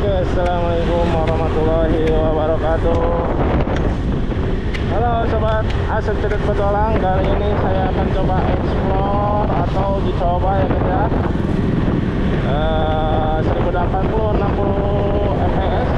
Oke, assalamualaikum warahmatullahi wabarakatuh. Halo sobat Asep Cerita Petualang. Kali ini saya akan coba explore atau dicoba ya guys ya, 1080 60 fps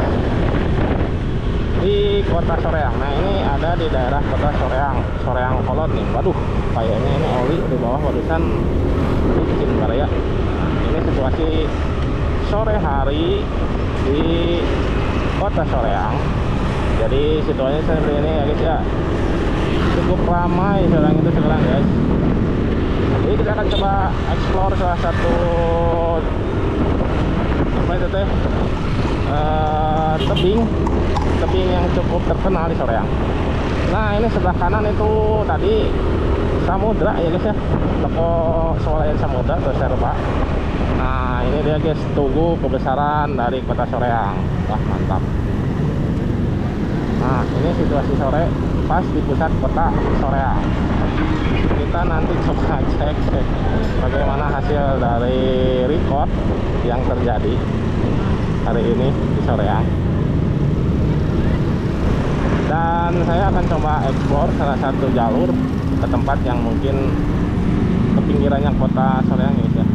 di kota Soreang. Nah ini ada di daerah kota Soreang, Soreang Kolot nih. Waduh, kayaknya ini oli di bawah barusan licin ya. Ini situasi sore hari di kota Soreang. Jadi situasinya seperti ini ya guys ya, cukup ramai Soreang itu sekarang guys. Jadi kita akan coba explore salah satu apa itu teh, tebing yang cukup terkenal di Soreang. Nah ini sebelah kanan itu tadi samudra ya guys ya, toko swalayan samudra atau serba. Nah ini dia guys, tugu kebesaran dari kota Soreang. Wah mantap. Nah ini situasi sore pas di pusat kota Soreang. Kita nanti coba cek bagaimana hasil dari record yang terjadi hari ini di Soreang. Dan saya akan coba explore salah satu jalur ke tempat yang mungkin ke pinggirannya kota Soreang guys ya.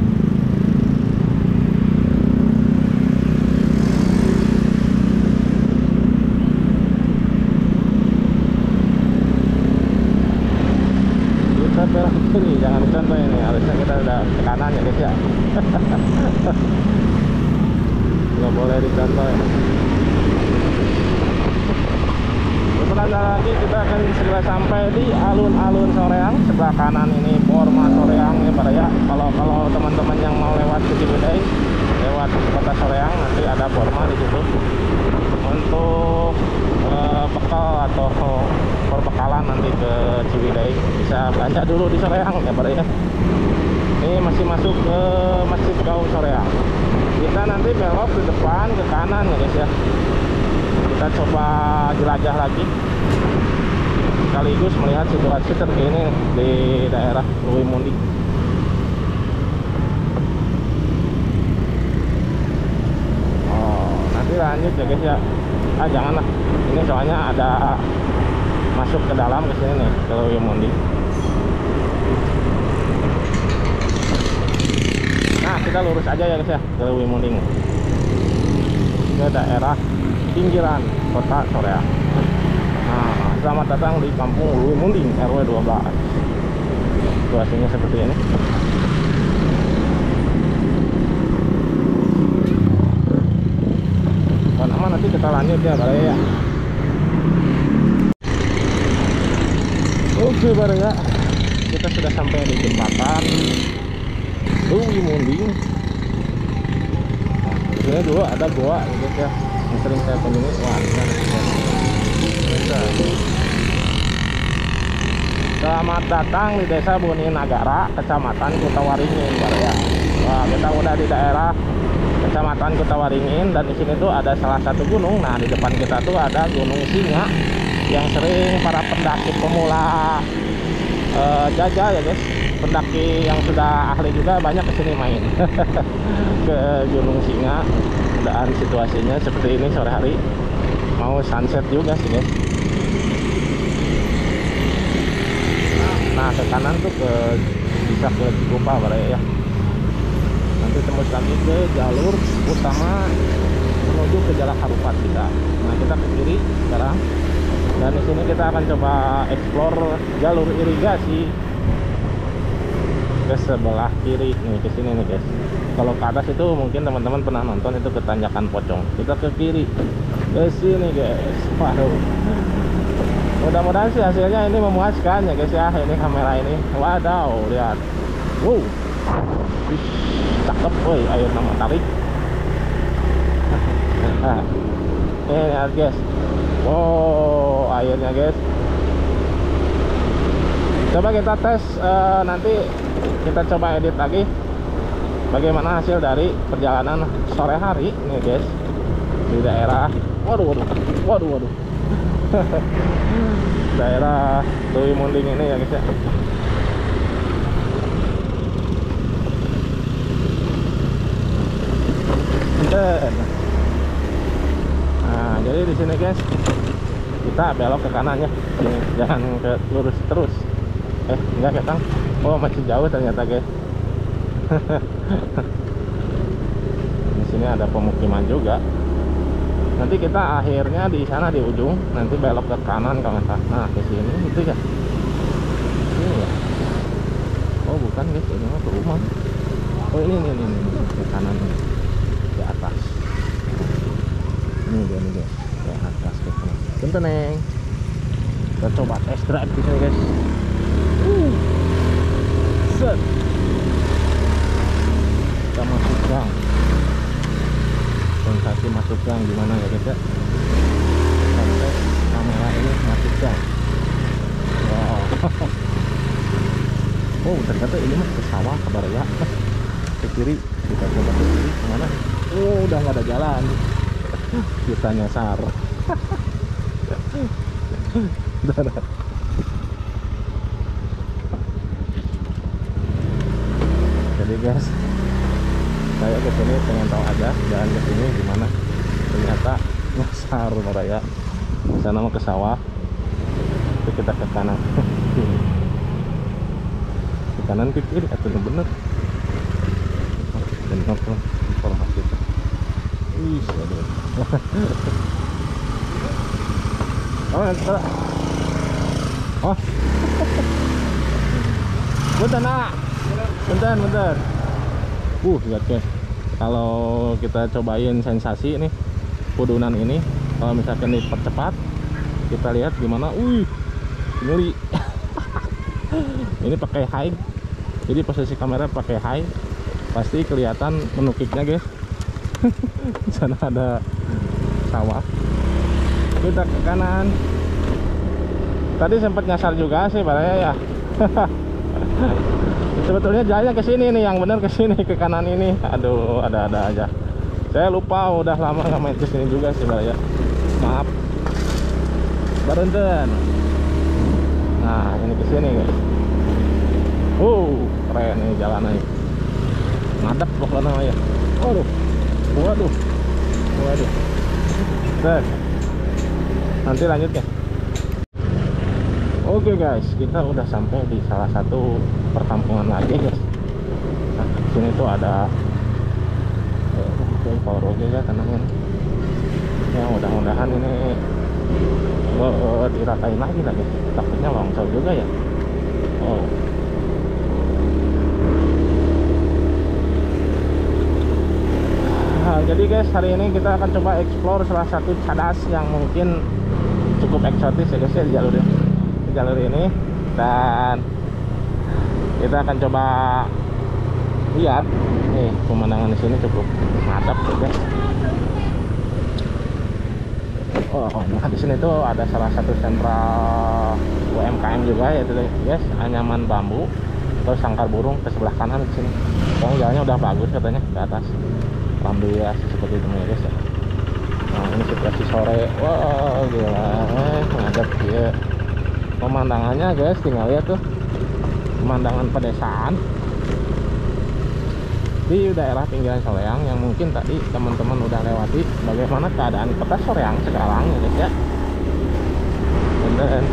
Belok kiri, jangan contoh ini, harusnya kita udah ke kanan ya guys ya. Nggak boleh dicontoh ya. Sebentar lagi kita akan segera sampai di alun-alun Soreang. Sebelah kanan ini Forma Soreang ya pada ya. Kalau teman-teman yang mau lewat ke Ciwidey, lewat kota Soreang, nanti ada Forma di situ untuk bekal atau perbekalan nanti ke Ciwidey. Bisa belanja dulu di Soreang ya pada ya. Ini masih masuk ke Masjid Gaung Soreang. Kita nanti belok di depan ke kanan ya guys ya. Kita coba jelajah lagi sekaligus melihat situasi terkini di daerah Lui Mundi. Oh nanti lanjut ya guys ya. Janganlah, ini soalnya ada masuk ke dalam ke sini nih, ke Lui Mundi. Nah kita lurus aja ya guys ya, ke Lui Mundi, ke daerah pinggiran kota Soreang. Nah selamat datang di kampung Lui Mundi RW 12. Situasinya seperti ini. Nanti kita lanjut ya Bare ya. Oke Bare ya, kita sudah sampai di jembatan Lui Mundi. Nah, disini dulu ada goa gitu ya, yang sering saya kunjungi. Wah selamat datang di Desa Buni Nagara, Kecamatan Kutawaringin Bare ya. Wah kita udah di daerah Kecamatan Kutawaringin, dan di sini tuh ada salah satu gunung. Nah di depan kita tuh ada Gunung Singa yang sering para pendaki pemula jajah ya guys. Pendaki yang sudah ahli juga banyak kesini main ke Gunung Singa. Dan situasinya seperti ini sore hari, mau sunset juga sih guys. Nah ke kanan tuh bisa ke Cikupa Bare ya. Nanti tembus lagi ke jalur utama menuju ke Jalan Harupat kita. Nah kita ke kiri sekarang, dan di sini kita akan coba explore jalur irigasi ke sebelah kiri nih, ke sini nih guys. Kalau ke atas itu mungkin teman-teman pernah nonton, itu ke Tanjakan Pocong. Kita ke kiri ke sini guys. Waduh, mudah-mudahan sih hasilnya ini memuaskan ya guys ya. Ini kamera ini, wadaw, lihat, wow, cakep woi, ayo nama tarik. Ini lihat guys, wow airnya guys. Coba kita tes, nanti kita coba edit lagi bagaimana hasil dari perjalanan sore hari nih guys di daerah waduh daerah Lui Mundi ini ya guys ya. Jadi di sini guys, kita belok ke kanan ya. Sini, jangan ke lurus terus. Enggak Kang. Oh, masih jauh ternyata guys. Di sini ada pemukiman juga. Nanti kita akhirnya di sana di ujung, nanti belok ke kanan kalau nggak salah. Nah, ke sini itu ya. Ini ya. Oh, bukan guys, ini mah rumah. Oh, ini ke kanan ini. Ke atas. Ini dia nih guys, ke atas ke kanan. Bentar neng. Kita coba test drive di sini guys. Set. Kita masuk gang. Sensasi masuk gang gimana ya guys ya? Sampai kamera ini masuk gang. Wow. Oh, ternyata ini mah ke sawah kabar ya. Ke kiri, kita coba ke kiri kemana? Oh, udah nggak ada jalan. Kita nyasar. Jadi guys, saya kesini pengen tahu aja jalan ke sini gimana. Ternyata nyasar raya. Di sana mau ke sawah. Itu kita ke kanan. Ke kanan ke kiri atau bener. Bener informasi. Ih, aduh. Oh. Bentar nak. Bentar. Lihat guys. Kalau kita cobain sensasi ini kudunan ini, kalau misalkan dipercepat, kita lihat gimana. Ngeri. Ini pakai high. Jadi posisi kamera pakai high, pasti kelihatan menukiknya guys. Di sana ada sawah. Kita ke kanan. Tadi sempat nyasar juga sih baraya ya. Sebetulnya jalannya ke sini nih, yang benar ke sini, ke kanan ini. Aduh, ada-ada aja. Saya lupa, udah lama nggak main ke sini juga sih baraya. Maaf. Barenten. Nah, ini ke sini guys. Keren nih jalannya. Ngadep pokoknya ya. Waduh. Nanti lanjut ya. Oke guys, kita udah sampai di salah satu perkampungan lagi guys. Nah, sini tuh ada power oke ya, tenangin. Ya mudah-mudahan ini diratain lagi lah guys. Takutnya longsor juga ya. Jadi guys, hari ini kita akan coba explore salah satu cadas yang mungkin cukup eksotis ya guys ya, di jalur ini. Dan kita akan coba lihat nih pemandangan di sini cukup mantap ya guys. Nah di sini tuh ada salah satu sentral UMKM juga ya guys, anyaman bambu terus sangkar burung ke sebelah kanan di sini. Jalannya udah bagus katanya ke atas. Alhamdulillah seperti itu ya guys ya. Nah ini situasi sore. Wow gila, ngadep ya. Pemandangannya guys, tinggal lihat tuh pemandangan pedesaan di daerah pinggiran Soreang yang mungkin tadi teman-teman udah lewati. Bagaimana keadaan kota Soreang sekarang ya guys ya. Beneran.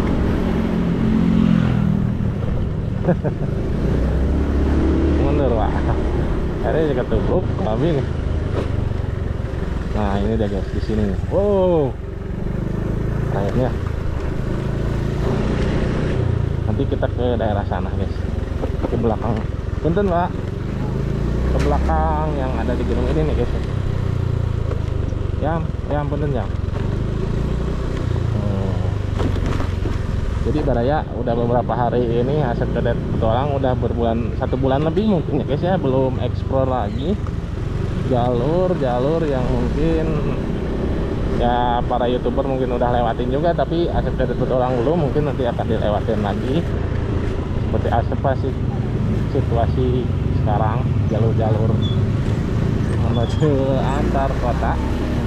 Mundur wah. Akhirnya juga tutup kami nih. Nah ini dia guys di sini. Akhirnya nanti kita ke daerah sana guys, ke belakang. Punten Pak, ke belakang yang ada di gunung ini nih guys. Ya punten ya. Jadi baraya udah beberapa hari ini Asep Cadet Petualang udah satu bulan lebih mungkin ya guys ya, belum explore lagi jalur-jalur yang mungkin ya para youtuber mungkin udah lewatin juga, tapi Asep Cadet Petualang belum, mungkin nanti akan dilewatin lagi. Seperti Asep sih situasi sekarang jalur-jalur menuju antar kota.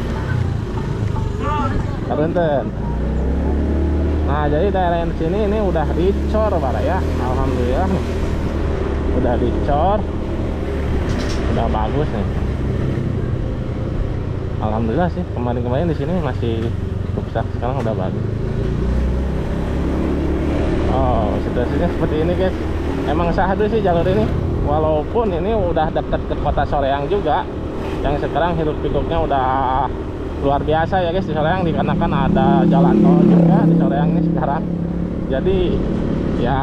Karenten. Nah jadi daerah yang sini ini udah dicor para ya, alhamdulillah udah dicor, udah bagus nih. Alhamdulillah sih, kemarin-kemarin di sini masih rusak, sekarang udah bagus. Oh, situasinya seperti ini guys. Emang sahdu sih jalur ini, walaupun ini udah dekat ke kota Soreang juga, yang sekarang hiruk pikuknya udah luar biasa ya guys di Soreang, dikarenakan ada jalan tol juga di Soreang ini sekarang. Jadi ya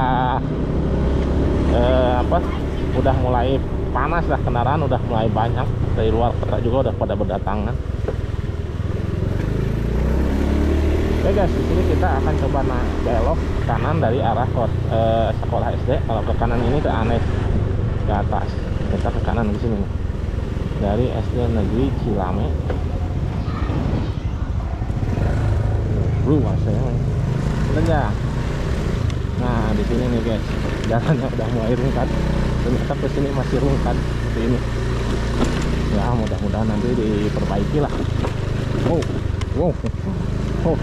udah mulai panas lah, kendaraan udah mulai banyak dari luar kota juga udah pada berdatangan. Oke guys, di sini kita akan coba belok kanan dari arah sekolah SD. Kalau ke kanan ini ke Anes ke atas, kita ke kanan di sini dari SD Negeri Cilame. Luas ya, bener. Nah di sini nih guys, jalannya udah mulai rungkat. Ternyata ke sini masih rungkat seperti ini. Ya mudah-mudahan nanti diperbaiki lah. Wow, wow, oh.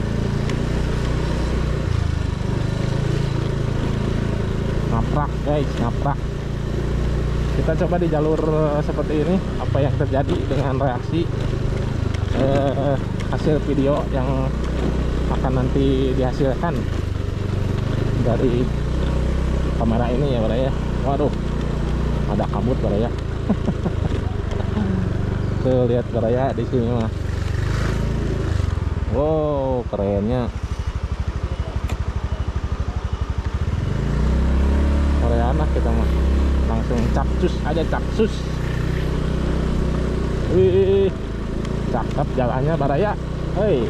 Naprak guys, naprak. Kita coba di jalur seperti ini apa yang terjadi dengan reaksi hasil video yang akan nanti dihasilkan dari kamera ini ya Bro ya. Waduh, ada kabut Bro ya. Tuh lihat Bro ya di sini mah. Wow, kerennya. Koreana kita mah. Langsung capcus aja, capcus. Wih, cakep jalannya Baraya. Hei.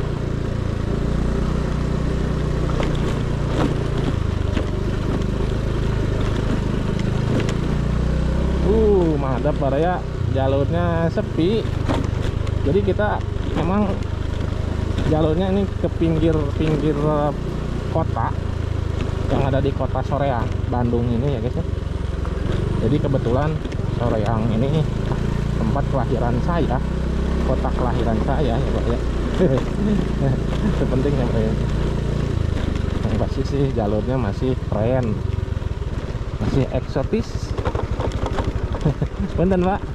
Mantap Baraya, jalurnya sepi. Jadi kita emang jalurnya ini ke pinggir kota yang ada di kota Soreang, Bandung ini ya guys ya. Jadi kebetulan Soreang ini tempat kelahiran saya, kota kelahiran saya ya Pak ya. Itu penting ya Pak ya. Yang pasti sih jalurnya masih keren, masih eksotis. Punten Pak.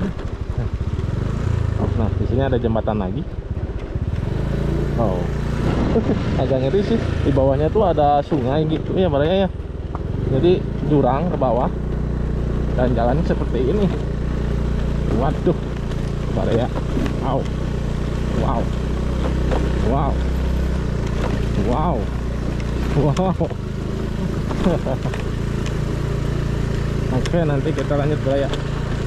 Nah di sini ada jembatan lagi. Oh, agak ngeri sih. Di bawahnya tuh ada sungai gitu ya Pak ya. Jadi jurang ke bawah dan jalannya seperti ini. Waduh, Pak ya. Wow, wow, wow, wow, wow. Oke, nanti kita lanjut Pak ya.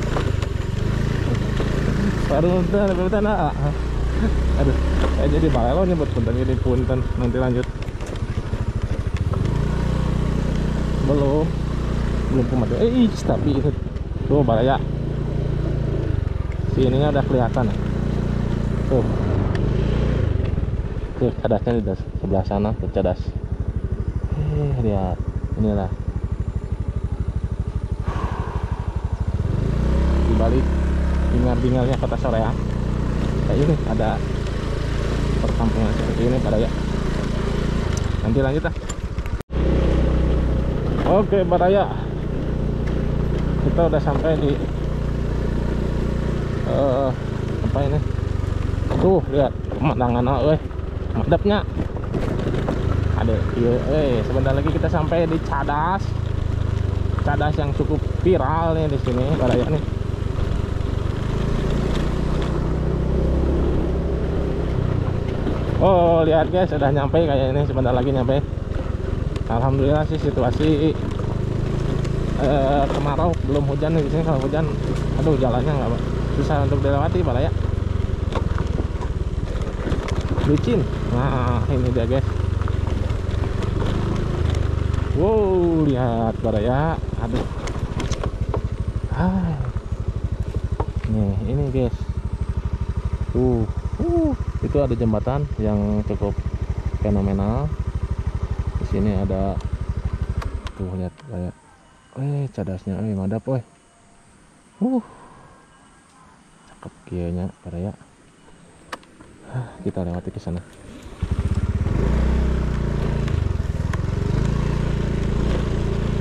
Baru punten. Aduh, saya jadi balelo nyebut punten, jadi punten. Nanti lanjut. Belum kemana. Tapi itu tuh Baraya. Sininya udah kelihatan. Tuh. Tuh cadasnya di sebelah sana, tuh cadas. Lihat. Inilah. Di balik bingar-bingarnya kota Soreang. Kayak ini ada perkampungan seperti ini Baraya. Nanti lanjut lah. Oke Baraya, kita udah sampai di apa ini? Tuh lihat pemandangan, mantapnya. Ada, sebentar lagi kita sampai di Cadas yang cukup viral nih di sini Baraya nih. Oh lihat guys, sudah nyampe kayak ini, sebentar lagi nyampe. Alhamdulillah sih situasi kemarau, belum hujan nih di sini. Kalau hujan, aduh jalannya nggak susah untuk dilewati Pak ya. Licin. Nah ini dia guys. Wow lihat Pak ya. Aduh. Nih ini guys. Itu ada jembatan yang cukup fenomenal. Di sini ada tuh lihat kayak cadasnya mantap cakep kieunya Baraya. Kita lewati ke sana.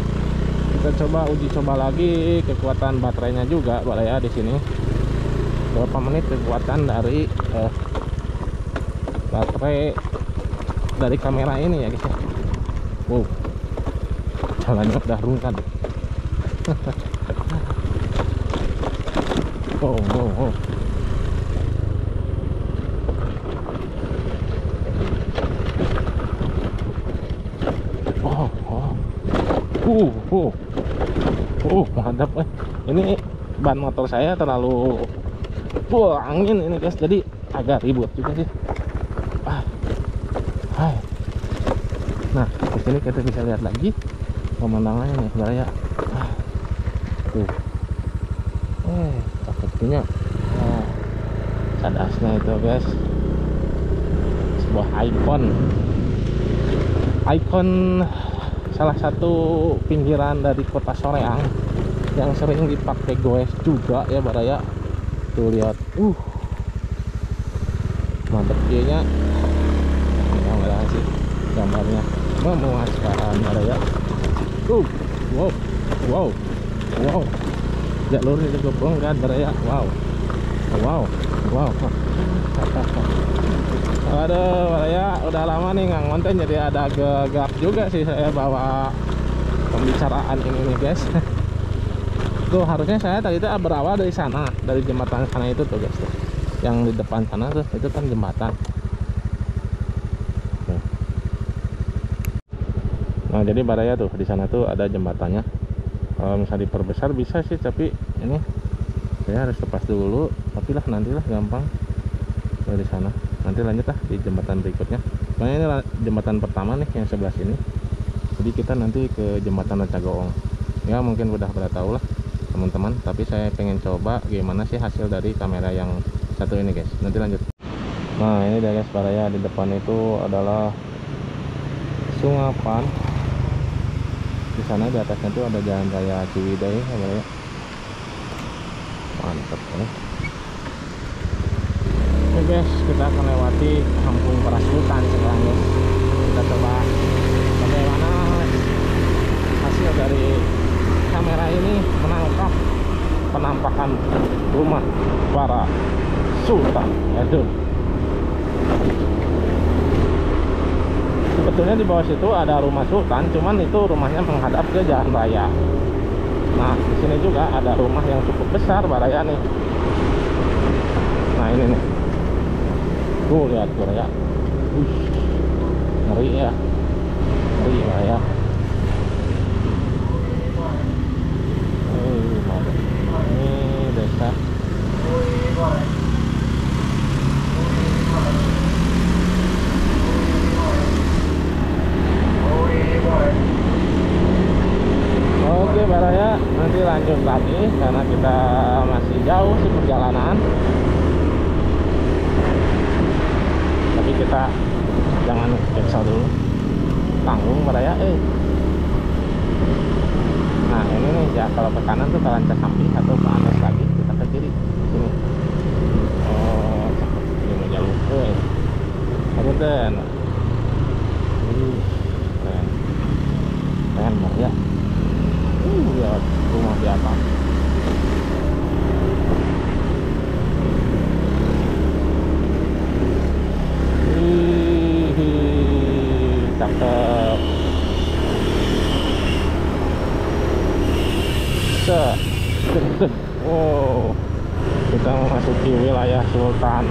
Kita coba uji coba lagi kekuatan baterainya juga Baraya di sini. berapa menit kekuatan dari baterai dari kamera ini ya guys ya. Wow, jalannya udah rungkat. Oh, oh, oh. Mantap. Ini ban motor saya terlalu angin ini guys, jadi agak ribut juga sih. Nah, di sini kita bisa lihat lagi pemandangannya nih, saudara ya. Tuh. Sepertinya cadasnya itu guys, sebuah ikon salah satu pinggiran dari kota Soreang yang sering dipakai goes juga ya baraya. Tuh lihat, mantep kayaknya. Yang sih gambarnya memuaskan baraya. Wow, jalur ini gepung kan baraya. Wow. Aduh baraya, udah lama nih nggak ngonten, jadi ada gegap juga sih saya bawa pembicaraan ini nih guys. Tuh harusnya saya tadi itu berawal dari sana, dari jembatan sana itu tuh guys tuh. Yang di depan sana tuh itu kan jembatan. Nah jadi baraya tuh di sana tuh ada jembatannya. Kalau misalnya diperbesar bisa sih, tapi ini saya harus lepas dulu. Tapi lah nantilah gampang dari sana. Nanti lanjut lah di jembatan berikutnya. Soalnya ini jembatan pertama nih yang sebelah sini. Jadi kita nanti ke jembatan Racagoong. Ya mungkin udah pada tahu lah teman-teman. Tapi saya pengen coba gimana sih hasil dari kamera yang satu ini guys. Nanti lanjut. Nah ini dia guys baraya, di depan itu adalah Sungapan. Di sana di atasnya tuh ada jalan raya Ciwidey ya baraya. Mantap ya. Oke guys, kita akan lewati Kampung Perasutan sekarang guys. Kita coba bagaimana hasil dari kamera ini menangkap penampakan rumah para sultan. Aduh. Sebetulnya di bawah situ ada rumah sultan, cuman itu rumahnya menghadap ke jalan raya. Nah, di sini juga ada rumah yang cukup besar baraya nih. Nah, ini nih. Tuh lihat baraya. Ngeri ya. Ngeri baraya. Ini desa. Oke baraya, nanti lanjut lagi karena kita masih jauh sih perjalanan. Tapi kita jangan cancel dulu, tanggung baraya. Nah ini nih ya, kalau ke kanan tuh ke Lanca Samping atau ke atas lagi kita ke kiri sini. Oh ini mau jalur ada den. Keren baraya. Lihat rumah di atas. Cakep. Wow, kita memasuki wilayah Sultan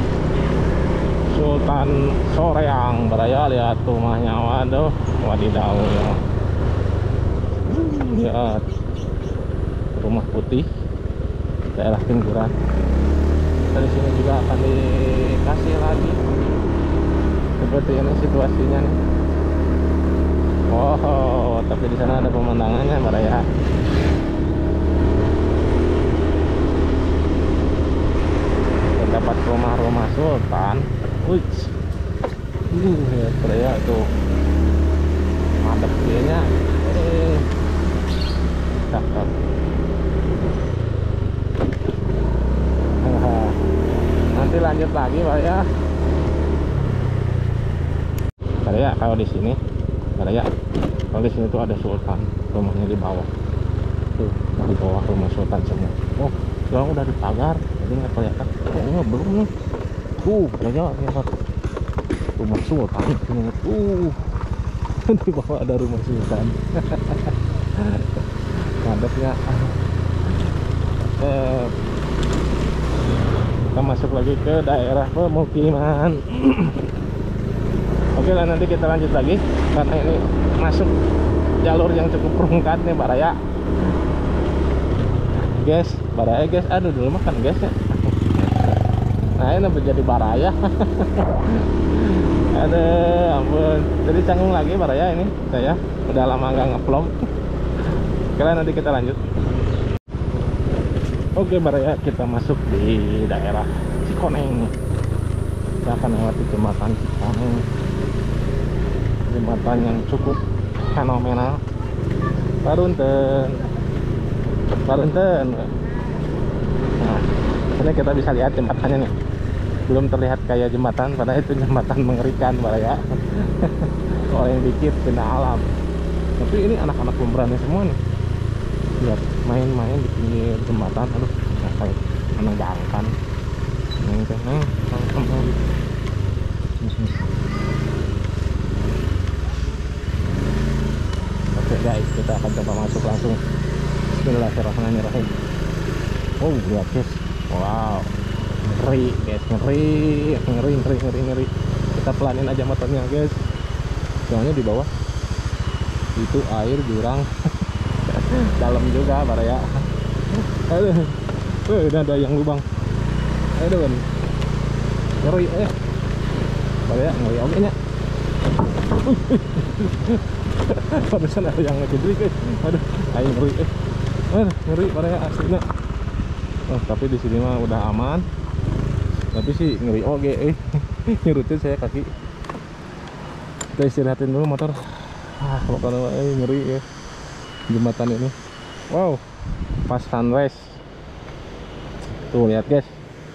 Soreang baraya. Lihat rumahnya, waduh, wadidaw ya. Lihat rumah putih daerah pinggiran. Dari sini juga akan dikasih lagi seperti ini situasinya nih. Wow, tapi di sana ada pemandangannya baraya. Terdapat rumah-rumah sultan. Ya baraya tuh madep kayaknya. Cakep. Nanti lanjut lagi baraya. Baraya kalau di sini, baraya kalau di sini tuh ada sultan, rumahnya di bawah. Tuh di bawah rumah sultan semua. Oh Sekarang udah dipagar, jadi nggak kelihatan. Oh, belum nih. Ya lihat. Rumah sultan. Di bawah ada rumah sultan. Ngadepnya. Kita masuk lagi ke daerah pemukiman. Oke lah, nanti kita lanjut lagi karena ini masuk jalur yang cukup rungkat nih Pak Raya. Guys, Baraya guys, aduh dulu makan guys ya. Nah ini menjadi Baraya. Aduh ampun, jadi canggung lagi Baraya ini saya udah lama nggak ngevlog. Kalian nanti kita lanjut. Oke Baraya, kita masuk di daerah Cikoneng. Kita akan lewati jembatan Cikoneng, jembatan yang cukup fenomenal. Parunten. Nah, ini kita bisa lihat jembatannya nih. Belum terlihat kayak jembatan, padahal itu jembatan mengerikan Baraya. Orang yang dikit kena alam. Tapi ini anak-anak pemberani semua nih. Lihat main-main di pinggir jembatan. Aduh, kayak menegangkan. Oke guys, kita akan coba masuk langsung. Bismillahirrahmanirrahim. Oh lihat guys, wow, ngeri guys, ngeri. Kita pelanin aja motornya guys, soalnya di bawah itu air jurang. Dalam juga Baraya. Aduh, udah ada yang lubang. Aduh kan, ngeri Baraya, ngeri oke nya. Barusan ada yang ngejebrik guys. Aduh, air ngeri ngeri Baraya aslinya. Oh, tapi di sini mah udah aman. Tapi sih ngeri oke nyerutin saya kaki. Kita istirahatin dulu motor. Kalau ngeri ya jembatan ini. Wow, pas sunrise. Tuh lihat guys.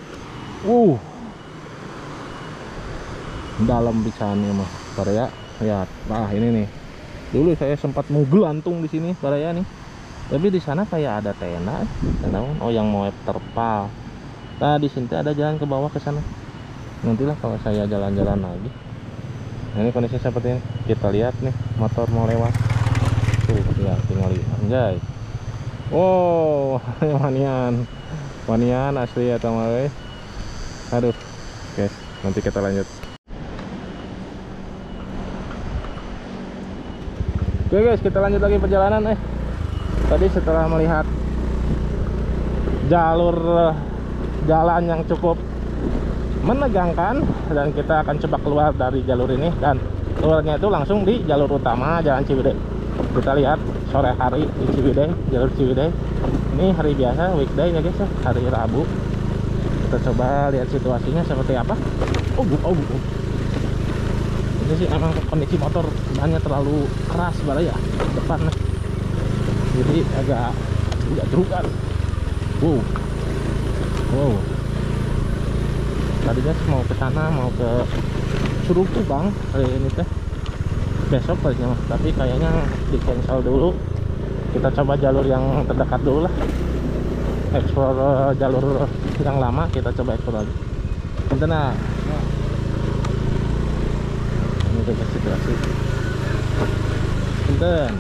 Dalam pisannya mah Baraya. Lihat. Nah, ini nih. Dulu saya sempat menggelantung di sini Baraya nih. Tapi di sana kayak ada tenda, oh yang mau terpal. Nah di sini ada jalan ke bawah ke sana. Nantilah kalau saya jalan-jalan lagi. Nah, ini kondisinya seperti ini. Kita lihat nih motor mau lewat. Tuh ya, tinggal lihat anjay. Wow, manian asli ya teman-teman. Aduh, guys, nanti kita lanjut. Oke guys, kita lanjut lagi perjalanan. Tadi setelah melihat jalur jalan yang cukup menegangkan, dan kita akan coba keluar dari jalur ini, dan keluarnya itu langsung di jalur utama Jalan Ciwidey. Kita lihat sore hari di Ciwidey, jalur Ciwidey. Ini hari biasa, weekday ya guys ya, hari Rabu. Kita coba lihat situasinya seperti apa. Ini sih emang kondisi motor bannya terlalu keras Baraya depan nih. Jadi agak jerukan. Wow. Tadinya mau ke sana, mau ke Curug Tubang hari ini teh. Besok kayaknya, tapi kayaknya di cancel dulu. Kita coba jalur yang terdekat dulu lah. Explore jalur yang lama, kita coba explore lagi. Bentar nah. Ini udah situasi. Bentar.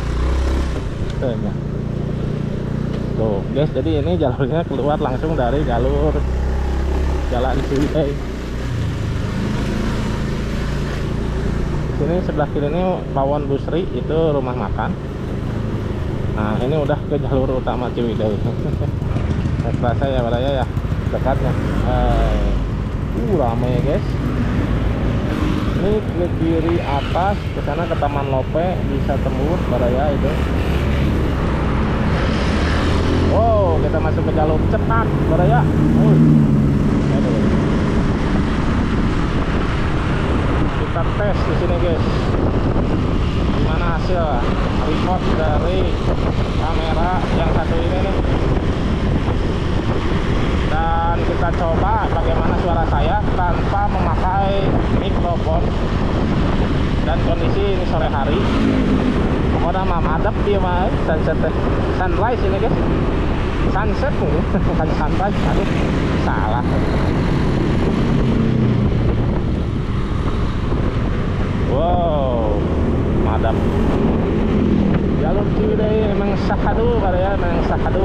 Tuh guys, jadi ini jalurnya keluar langsung dari jalur Jalan Ciwidey. Sini sebelah kiri ini Pawon Busri, itu rumah makan. Nah ini udah ke jalur utama Ciwidey. Terasa ya Baraya ya, dekatnya. Ramai ya guys. Ini ke kiri atas, ke sana ke Taman Lope bisa tembus Baraya itu. Wow, kita masuk ke jalur cepat Baraya. Kita tes di sini guys. Gimana hasil record dari kamera yang satu ini nih. Dan kita coba bagaimana suara saya tanpa memakai mikrofon. Dan kondisi ini sore hari. Pokoknya mah madep dia mah sunrise ini guys. sunset mungkin bukan sunrise. Aduh, salah. Wow, madap. Jalur Ciwidey memang sahadu kali ya, memang sahadu.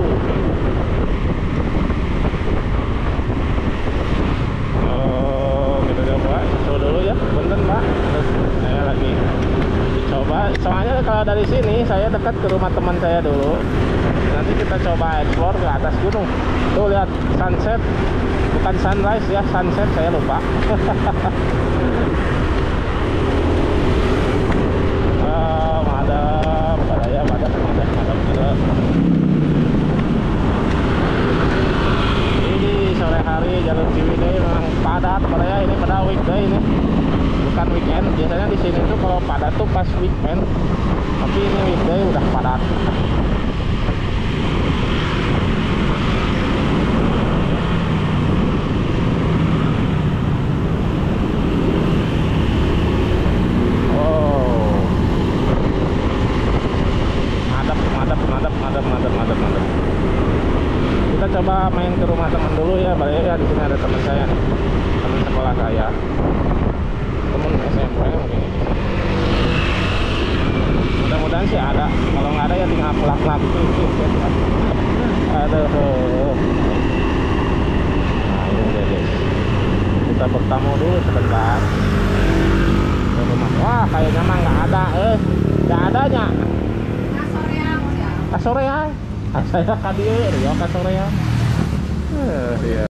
Oh, kita coba show dulu ya, punten Pak. Terus saya lagi dicoba. Soalnya kalau dari sini saya dekat ke rumah teman saya dulu. Nanti kita coba explore ke atas gunung. Tuh lihat sunset, bukan sunrise ya, sunset saya lupa. Madap, padahal madap. Ini sore hari jalur Ciwidey memang padat, padahal ini pada weekday ini, bukan weekend. Biasanya di sini tuh kalau padat tuh pas weekend, tapi ini weekday udah padat. Madap. Kita coba main ke rumah teman dulu ya, Pak ya. Di sini ada teman saya, teman sekolah saya, teman SMP mungkin. Mudah-mudahan sih ada. Kalau nggak ada ya tinggal pulang lagi. Aduh. Nah ini dia guys. Kita bertamu dulu sebentar. Ke rumah. Wah kayaknya mah nggak ada. Nggak adanya. Kasoreang. Saya kadieu, ya kasoreang. Iya.